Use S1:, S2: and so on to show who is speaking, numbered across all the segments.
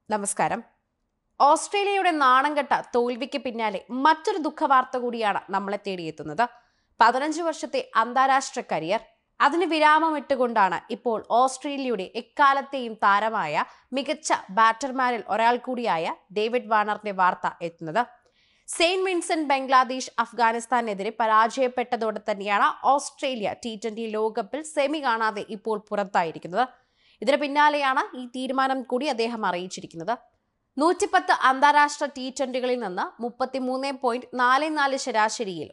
S1: നമസ്കാരം. ഓസ്ട്രേലിയയുടെ നാണംകെട്ട തോൽവിക്ക് പിന്നാലെ മറ്റൊരു ദുഃഖവാർത്ത കൂടിയാണ് നമ്മളെ തേടിയെത്തുന്നത്. 15 വർഷത്തെ അന്താരാഷ്ട്ര കരിയർ അതിന് വിരാമമിട്ടുകൊണ്ടാണ് ഇപ്പോൾ ഓസ്ട്രേലിയയുടെ എക്കാലത്തെയും താരമായ മികച്ച ബാറ്റർമാരിൽ ഒരാൾ കൂടിയായ ഡേവിഡ് വാർണറിന്റെ വാർത്ത എത്തുന്നത്. സെയിന്റ് വിൻസെന്റ് ബംഗ്ലാദേശ് അഫ്ഗാനിസ്ഥാനെതിരെ പരാജയപ്പെട്ടതോടെ തന്നെയാണ് ഓസ്ട്രേലിയ T20 ലോകകപ്പിൽ സെമി കാണാതെ ഇപ്പോൾ പുറത്തായിരിക്കുന്നത്. ഇതിന് പിന്നാലെയാണ് ഈ തീരുമാനം കൂടി അദ്ദേഹം അറിയിച്ചിരിക്കുന്നത്. 110 അന്താരാഷ്ട്ര T20കളിൽ നിന്ന് 33.44 ശരാശരിയിൽ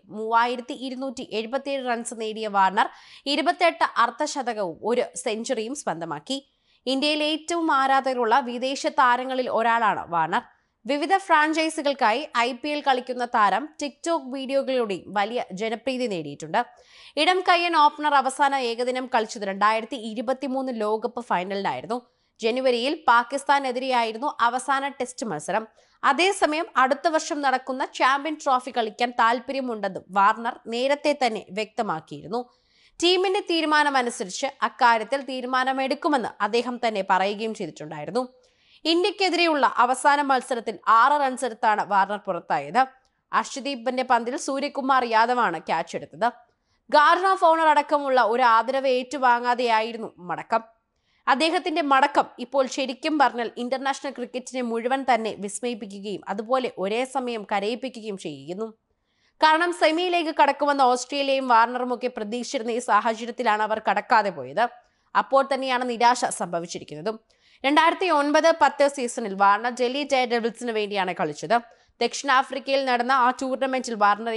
S1: 3277 റൺസ് നേടിയ വാർണർ 28 അർദ്ധശതകവും ഒരു സെഞ്ചുറിയും സ്വന്തമാക്കി. ഇന്ത്യയിലെ ഏറ്റവും ആരാധകരുള്ള വിദേശ താരങ്ങളിൽ ഒരാളാണ് വാർണർ. വിവിധ ഫ്രാഞ്ചൈസികൾക്കായി IPL കളിക്കുന്ന താരം ടിക്ടോക്ക് വീഡിയോകളിലൂടെയും വലിയ ജനപ്രീതി നേടിയിട്ടുണ്ട്. ഇടം കയ്യൻ ഓപ്പണർ അവസാന ഏകദിനം കളിച്ചത് 2023 ലോകകപ്പ് ഫൈനലിനായിരുന്നു. ജനുവരിയിൽ പാകിസ്ഥാനെതിരെയായിരുന്നു അവസാന ടെസ്റ്റ് മത്സരം. അതേസമയം അടുത്ത വർഷം നടക്കുന്ന ചാമ്പ്യൻ ട്രോഫി കളിക്കാൻ താല്പര്യമുണ്ടെന്നും വാർണർ നേരത്തെ തന്നെ വ്യക്തമാക്കിയിരുന്നു. ടീമിന്റെ തീരുമാനമനുസരിച്ച് അക്കാര്യത്തിൽ തീരുമാനമെടുക്കുമെന്ന് അദ്ദേഹം തന്നെ പറയുകയും ചെയ്തിട്ടുണ്ടായിരുന്നു. ഇന്ത്യക്കെതിരെയുള്ള അവസാന മത്സരത്തിൽ 6 റൺസ് എടുത്താണ് വാർണർ പുറത്തായത്. അർഷദീപിന്റെ പന്തിൽ സൂര്യകുമാർ യാദവാണ് ക്യാച്ച് എടുത്തത്. ഗാർഡൻ ഓഫ് ഓണർ അടക്കമുള്ള ഒരു ആദരവ് ഏറ്റുവാങ്ങാതെയായിരുന്നു മടക്കം. അദ്ദേഹത്തിന്റെ മടക്കം ഇപ്പോൾ ശരിക്കും പറഞ്ഞാൽ ഇന്റർനാഷണൽ ക്രിക്കറ്റിനെ മുഴുവൻ തന്നെ വിസ്മയിപ്പിക്കുകയും അതുപോലെ ഒരേ സമയം കരയിപ്പിക്കുകയും ചെയ്യുന്നു. കാരണം സെമിയിലേക്ക് കടക്കുമെന്ന് ഓസ്ട്രേലിയയും വാർണറുമൊക്കെ പ്രതീക്ഷിച്ചിരുന്ന ഈ സാഹചര്യത്തിലാണ് അവർ കടക്കാതെ പോയത്. അപ്പോൾ തന്നെയാണ് നിരാശ സംഭവിച്ചിരിക്കുന്നതും. 2009-10 സീസണിൽ വാർണർ ഡൽഹി ഡെയർഡെവിൾസിന് വേണ്ടിയാണ് കളിച്ചത്. ദക്ഷിണാഫ്രിക്കയിൽ നടന്ന ആ ടൂർണമെന്റിൽ വാർണർ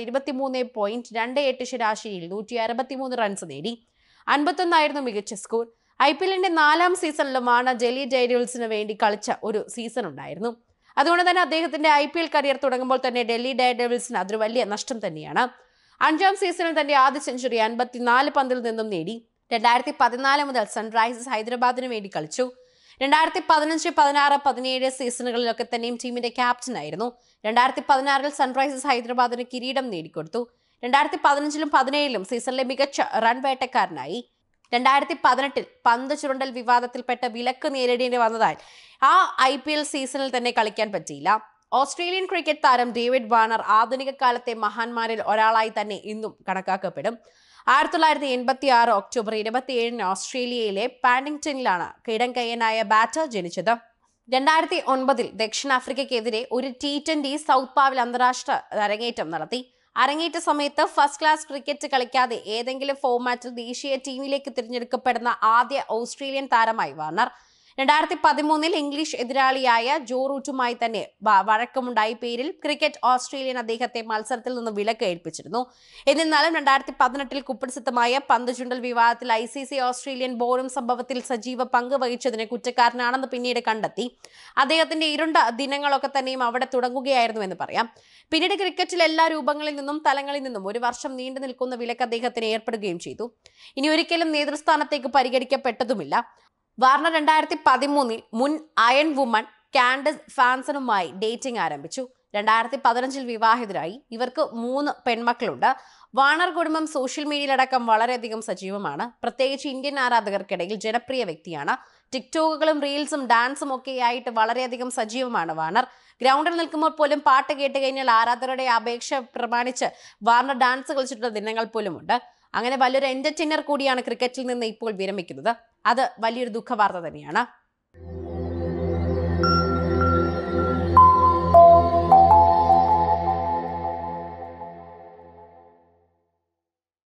S1: 23.28 ശരാശരിയിൽ 163 റൺസ് നേടി. 51 ആയിരുന്നു മികച്ച സ്കോർ. IPLന്റെ 4ാം സീസണിലും വാർണർ ഡൽഹി ഡെയർഡെവിൾസിന് വേണ്ടി കളിച്ച ഒരു സീസൺ ഉണ്ടായിരുന്നു. അതുകൊണ്ട് തന്നെ അദ്ദേഹത്തിന്റെ IPL കരിയർ തുടങ്ങുമ്പോൾ തന്നെ ഡൽഹി ഡെയർഡെവിൾസിന് അതൊരു വലിയ നഷ്ടം തന്നെയാണ്. 5ാം സീസണിൽ തന്റെ ആദ്യ സെഞ്ചുറി 54 പന്തിൽ നിന്നും നേടി. 2014 മുതൽ സൺറൈസേഴ്സ് ഹൈദരാബാദിന് വേണ്ടി കളിച്ചു. 2015, 16, 17 സീസണുകളിലൊക്കെ തന്നെയും ടീമിന്റെ ക്യാപ്റ്റനായിരുന്നു. 2016 സൺറൈസേഴ്സ് ഹൈദരാബാദിന് കിരീടം നേടിക്കൊടുത്തു. 2015-ലും 17-ലും സീസണിലെ മികച്ച റൺ വേട്ടക്കാരനായി. 2018 പന്ത് ചുരുണ്ടൽ വിവാദത്തിൽപ്പെട്ട വിലക്ക് നേരിടേണ്ടി വന്നതാൽ ആ IPL സീസണിൽ തന്നെ കളിക്കാൻ പറ്റിയില്ല. ഓസ്ട്രേലിയൻ ക്രിക്കറ്റ് താരം ഡേവിഡ് വാർണർ ആധുനിക കാലത്തെ മഹാന്മാരിൽ ഒരാളായി തന്നെ ഇന്നും കണക്കാക്കപ്പെടും. 1986 ഒക്ടോബർ 27 ഓസ്ട്രേലിയയിലെ പാഡിംഗ്ടണിലാണ് ഇടം കയ്യനായ ബാറ്റർ ജനിച്ചത്. 2009 ദക്ഷിണാഫ്രിക്കയ്ക്കെതിരെ ഒരു T20 സൗത്ത് പാവിൽ അന്താരാഷ്ട്ര അരങ്ങേറ്റം നടത്തി. അരങ്ങേറ്റ സമയത്ത് ഫസ്റ്റ് ക്ലാസ് ക്രിക്കറ്റ് കളിക്കാതെ ഏതെങ്കിലും ഫോർമാറ്റിൽ ദേശീയ ടീമിലേക്ക് തിരഞ്ഞെടുക്കപ്പെടുന്ന ആദ്യ ഓസ്ട്രേലിയൻ താരമായി വാർണർ. 2013 ഇംഗ്ലീഷ് എതിരാളിയായ ജോ റൂട്ടുമായി തന്നെ വഴക്കമുണ്ടായ പേരിൽ ക്രിക്കറ്റ് ഓസ്ട്രേലിയൻ അദ്ദേഹത്തെ മത്സരത്തിൽ നിന്ന് വിലക്ക് ഏൽപ്പിച്ചിരുന്നു. എന്നിരുന്നാലും 2018 കുപ്രസിദ്ധമായ പന്ത് ചുണ്ടൽ വിവാദത്തിൽ ICC ഓസ്ട്രേലിയൻ ബോർഡും സംഭവത്തിൽ സജീവ പങ്ക് വഹിച്ചതിന് കുറ്റക്കാരനാണെന്ന് പിന്നീട് കണ്ടെത്തി. അദ്ദേഹത്തിന്റെ ഇരുണ്ട ദിനങ്ങളൊക്കെ തന്നെയും അവിടെ തുടങ്ങുകയായിരുന്നു എന്ന് പറയാം. പിന്നീട് ക്രിക്കറ്റിൽ എല്ലാ രൂപങ്ങളിൽ നിന്നും തലങ്ങളിൽ നിന്നും 1 വർഷം നീണ്ടു നിൽക്കുന്ന വിലക്ക് അദ്ദേഹത്തിന് ഏർപ്പെടുകയും ചെയ്തു. ഇനി ഒരിക്കലും നേതൃസ്ഥാനത്തേക്ക് പരിഗണിക്കപ്പെട്ടതുമില്ല. വാർണർ 2013 മുൻ അയൺ വുമൺ കാൻഡസ് ഫാൻസനുമായി ഡേറ്റിംഗ് ആരംഭിച്ചു. 2015 വിവാഹിതരായി. ഇവർക്ക് 3 പെൺമക്കളുണ്ട്. വാർണർ കുടുംബം സോഷ്യൽ മീഡിയയിലടക്കം വളരെയധികം സജീവമാണ്. പ്രത്യേകിച്ച് ഇന്ത്യൻ ആരാധകർക്കിടയിൽ ജനപ്രിയ വ്യക്തിയാണ്. ടിക്ടോക്കുകളും റീൽസും ഡാൻസും ഒക്കെയായിട്ട് വളരെയധികം സജീവമാണ് വാർണർ. ഗ്രൗണ്ടിൽ നിൽക്കുമ്പോൾ പോലും പാട്ട് കേട്ട് കഴിഞ്ഞാൽ ആരാധകരുടെ അപേക്ഷ പ്രമാണിച്ച് വാർണർ ഡാൻസ് കളിച്ചിട്ടുള്ള ദിനങ്ങൾ പോലുമുണ്ട്. അങ്ങനെ വലിയൊരു എന്റർടൈനർ കൂടിയാണ് ക്രിക്കറ്റിൽ നിന്ന് ഇപ്പോൾ വിരമിക്കുന്നത്. അത് വലിയൊരു ദുഃഖവാർത്ത തന്നെയാണ്.